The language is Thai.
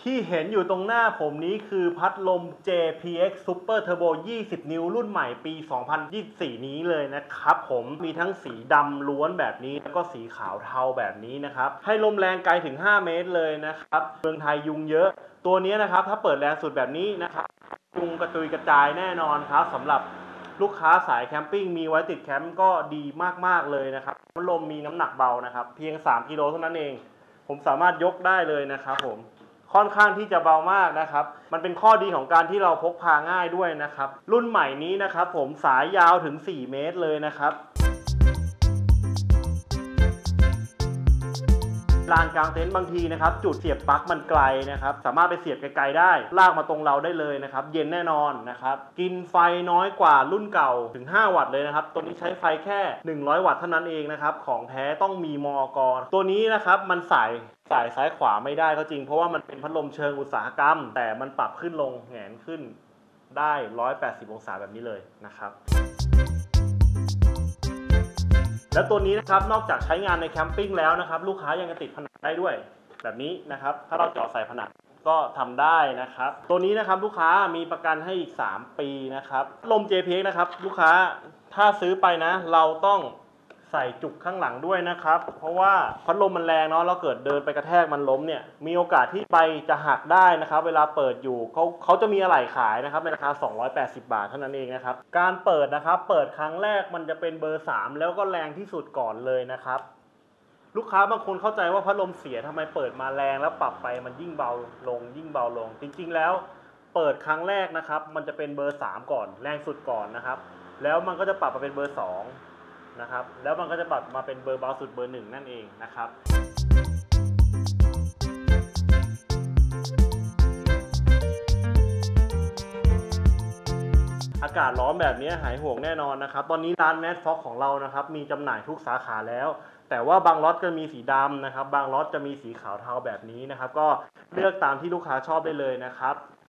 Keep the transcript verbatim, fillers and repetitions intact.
ที่เห็นอยู่ตรงหน้าผมนี้คือพัดลม เจ พี เอ็กซ์ Super Turbo ยี่สิบ นิ้วรุ่นใหม่ปี สองพันยี่สิบสี่ นี้เลยนะครับผมมีทั้งสีดำล้วนแบบนี้แล้วก็สีขาวเทาแบบนี้นะครับให้ลมแรงไกลถึงห้าเมตรเลยนะครับเมืองไทยยุงเยอะตัวนี้นะครับถ้าเปิดแรงสุดแบบนี้นะครับยุงกระจุยกระจายแน่นอนครับสำหรับลูกค้าสายแคมปิ้งมีไว้ติดแคมป์ก็ดีมากๆเลยนะครับพัดลมมีน้ำหนักเบานะครับเพียงสามกิโลเท่านั้นเองผมสามารถยกได้เลยนะครับผมค่อนข้างที่จะเบามากนะครับมันเป็นข้อดีของการที่เราพกพาง่ายด้วยนะครับรุ่นใหม่นี้นะครับผมสายยาวถึงสี่เมตรเลยนะครับลานกลางเต็นท์บางทีนะครับจุดเสียบปลั๊กมันไกลนะครับสามารถไปเสียบไกลๆได้ลากมาตรงเราได้เลยนะครับเย็นแน่นอนนะครับกินไฟน้อยกว่ารุ่นเก่าถึงห้าวัตต์เลยนะครับตัวนี้ใช้ไฟแค่หนึ่งร้อยวัตต์เท่านั้นเองนะครับของแท้ต้องมีมอกตัวนี้นะครับมันสายสายซ้ายขวาไม่ได้ก็จริงเพราะว่ามันเป็นพัดลมเชิงอุตสาหกรรมแต่มันปรับขึ้นลงแหงนขึ้นได้หนึ่งร้อยแปดสิบองศาแบบนี้เลยนะครับแล้วตัวนี้นะครับนอกจากใช้งานในแคมปิ้งแล้วนะครับลูกค้ายังจะติดผนังได้ด้วยแบบนี้นะครับถ้าเราเจาะใส่ผนังก็ทำได้นะครับตัวนี้นะครับลูกค้ามีประกันให้อีกสามปีนะครับลม เจ พี เอ็กซ์ นะครับลูกค้าถ้าซื้อไปนะเราต้องใส่จุกข้างหลังด้วยนะครับเพราะว่าพัดลมมันแรงเนาะเราเกิดเดินไปกระแทกมันล้มเนี่ยมีโอกาสที่ใบจะหักได้นะครับเวลาเปิดอยู่เขาเขาจะมีอะไหล่ขายนะครับในราคาสองร้อยแปดสิบบาทเท่านั้นเองนะครับการเปิดนะครับเปิดครั้งแรกมันจะเป็นเบอร์สามแล้วก็แรงที่สุดก่อนเลยนะครับลูกค้าบางคนเข้าใจว่าพัดลมเสียทำไมเปิดมาแรงแล้วปรับไปมันยิ่งเบาลงยิ่งเบาลงจริงๆแล้วเปิดครั้งแรกนะครับมันจะเป็นเบอร์สามก่อนแรงสุดก่อนนะครับแล้วมันก็จะปรับมาเป็นเบอร์สองนะครับแล้วมันก็จะปรับมาเป็นเบอร์เบาสุดเบอร์หนึ่งนั่นเองนะครับอากาศร้อนแบบนี้หายห่วงแน่นอนนะครับตอนนี้ร้านแมสฟ็อกของเรานะครับมีจำหน่ายทุกสาขาแล้วแต่ว่าบางล็อตจะมีสีดำนะครับบางล็อตจะมีสีขาวเทาแบบนี้นะครับก็เลือกตามที่ลูกค้าชอบได้เลยนะครับ